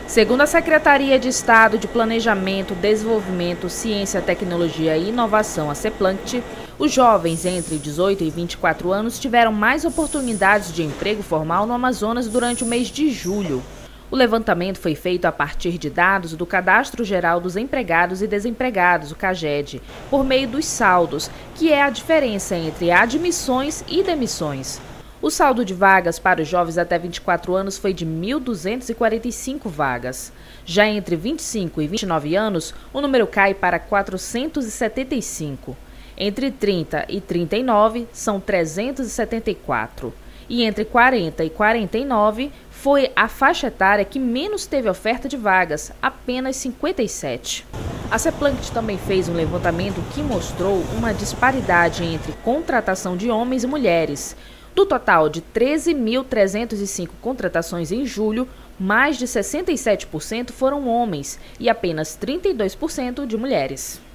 Segundo a Secretaria de Estado de Planejamento, Desenvolvimento, Ciência, Tecnologia e Inovação, a CEPLANCT, os jovens entre 18 e 24 anos tiveram mais oportunidades de emprego formal no Amazonas durante o mês de julho. O levantamento foi feito a partir de dados do Cadastro Geral dos Empregados e Desempregados, o CAGED, por meio dos saldos, que é a diferença entre admissões e demissões. O saldo de vagas para os jovens até 24 anos foi de 1.245 vagas. Já entre 25 e 29 anos, o número cai para 475. Entre 30 e 39, são 374. E entre 40 e 49, foi a faixa etária que menos teve oferta de vagas, apenas 57. A CEPLANCT também fez um levantamento que mostrou uma disparidade entre contratação de homens e mulheres. Do total de 13.305 contratações em julho, mais de 67% foram homens e apenas 32% de mulheres.